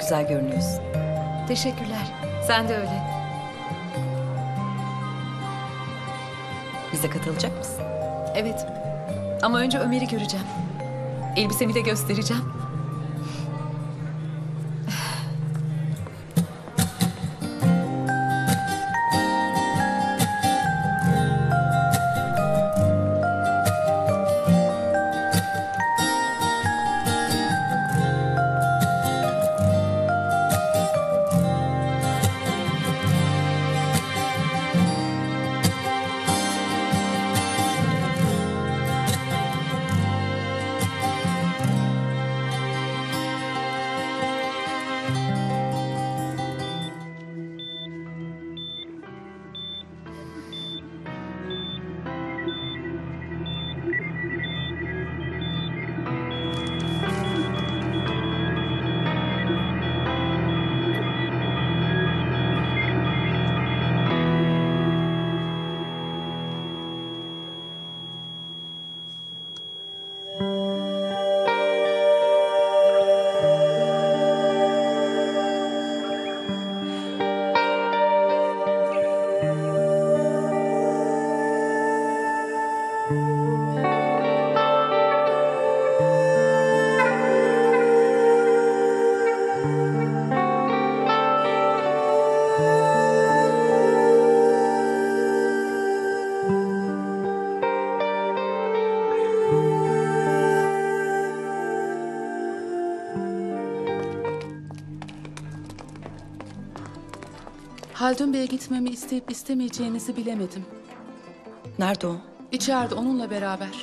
güzel görünüyorsun. Teşekkürler. Sen de öyle. Bize katılacak mısın? Evet. Ama önce Ömer'i göreceğim. Elbisemi de göstereceğim. Haldun Bey'e gitmemi isteyip istemeyeceğinizi bilemedim. Nerede o? İçeride onunla beraber.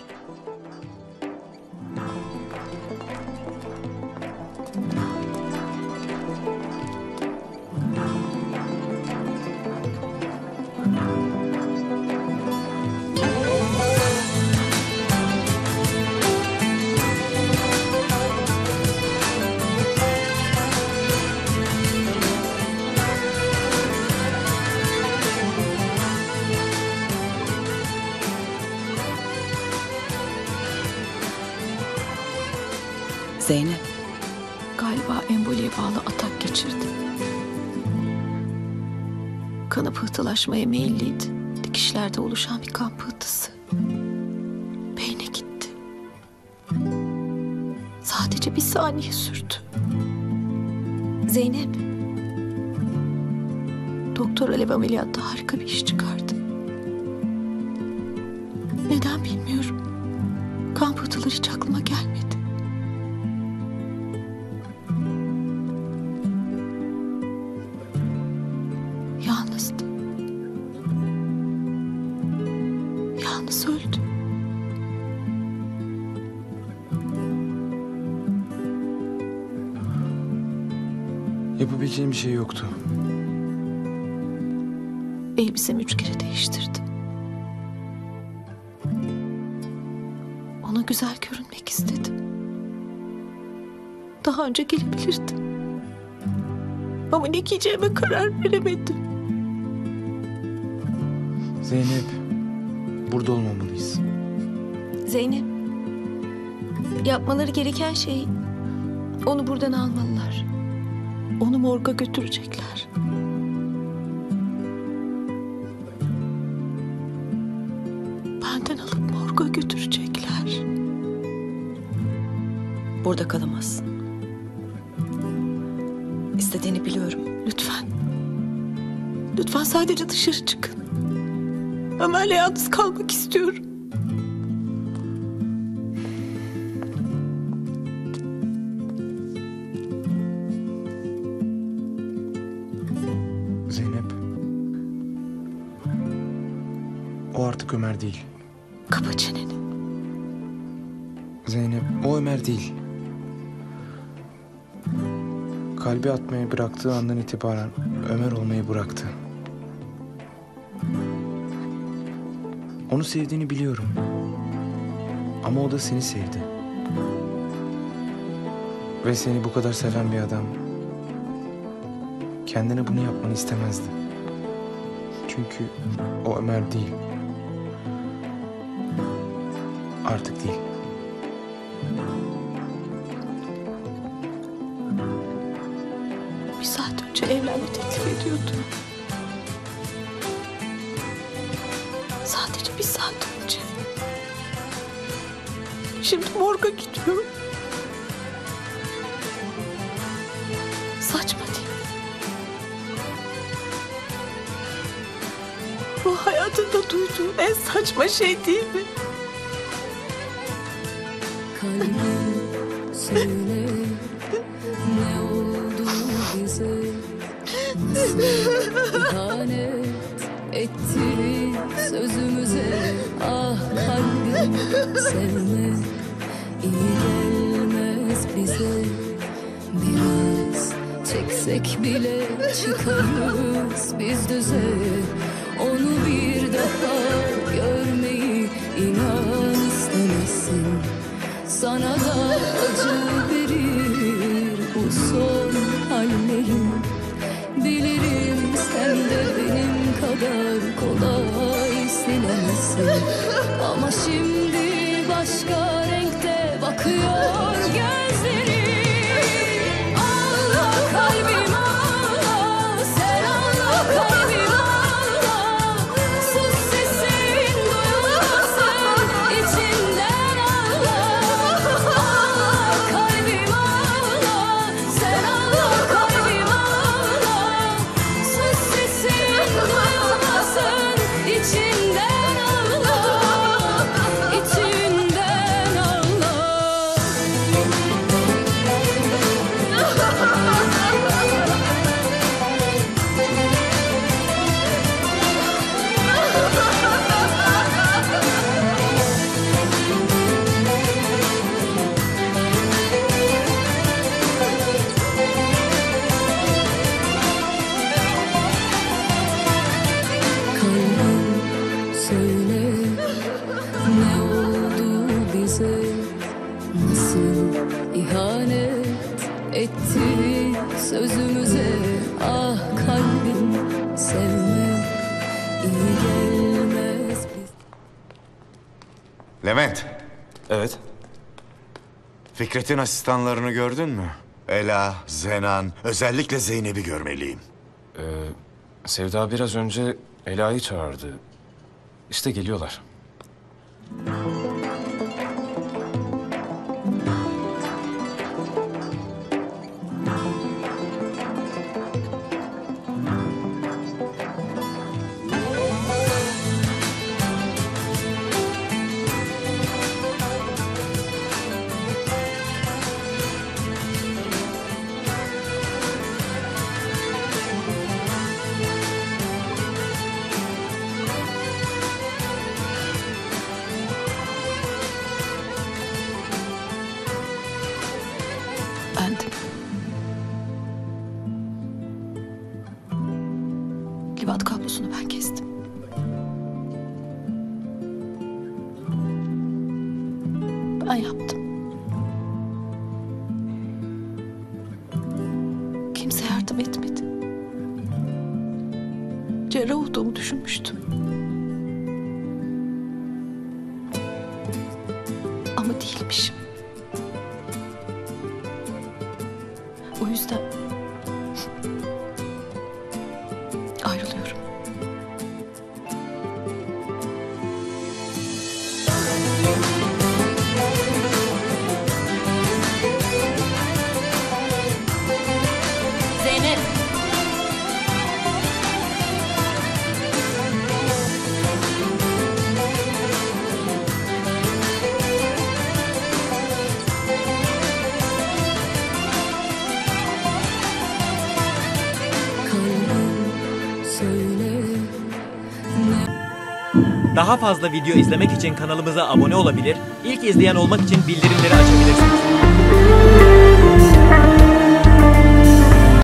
Zeynep. Galiba emboliye bağlı atak geçirdi. Kanı pıhtılaşmaya meyilliydi. Dikişlerde oluşan bir kan pıhtısı. Beyne gitti. Sadece bir saniye sürdü. Zeynep, Doktor Alev ameliyatta harika bir iş çıkardı. Neden bilmiyorum. Kan pıhtıları hiç aklıma gelmedi. Yalnızdı. Yalnız öldü. Yapabileceğim bir şey yoktu. Elbisemi 3 kere değiştirdim. Ona güzel görünmek istedim. Daha önce gelebilirdim. Ama ne giyeceğime karar veremedim. Zeynep, burada olmamalıyız. Zeynep. Yapmaları gereken şey onu buradan almalılar. Onu morga götürecekler. Benden alıp morga götürecekler. Burada kalamazsın. İstediğini biliyorum. Lütfen. Lütfen sadece dışarı çıkın. Ömer'le yalnız kalmak istiyorum. Zeynep. O artık Ömer değil. Kapa çeneni. Zeynep, o Ömer değil. Kalbi atmayı bıraktığı andan itibaren Ömer olmayı bıraktı. Onu sevdiğini biliyorum. Ama o da seni sevdi. Ve seni bu kadar seven bir adam kendine bunu yapmanı istemezdi. Çünkü o Ömer değil. Artık değil. saat önce evlenme teklif ediyordu. Sadece 1 saat önce. Şimdi morga gidiyor. Saçma değil mi? Bu hayatında duyduğum en saçma şey değil mi? Kalbim söyle ne oldu bize, nasıl ihanet etti sözümüze. Ah kalbim sevme iyi gelmez bize, biraz çeksek bile çıkarız biz düze. Onu bir daha görmeyi inan istemezsin. Sana da acı verir bu son hallerim. Bilirim sen de benim kadar kolay silemezsin. Ama şimdi başka renkte bakıyor gözlerim. Allah kalbim Allah, sen Allah kalbim Allah. Sus sesin duyulmasın içinden Allah. Allah kalbim Allah, sen Allah kalbim Allah. Sus sesin duyulmasın içinden Allah, içinden Allah. Kalbim söyle ne oldu bize, nasıl ihanet etti sözümüze. Ah kalbim sevme iyi gelmez bize. Levent, Evet. Fikret'in asistanlarını gördün mü? Ela, Zenan, özellikle Zeynep'i görmeliyim. Sevda biraz önce Ela'yı çağırdı. İşte geliyorlar. Bendim. Livat kablosunu ben kestim. Ben yaptım. Kimse yardım etmedi. Cerrah olduğumu düşünmüştüm. Ama değilmişim. O yüzden ayrılıyorum. Zeynep. Kalbim söyle Daha fazla video izlemek için kanalımıza abone olabilir, ilk izleyen olmak için bildirimleri açabilirsiniz.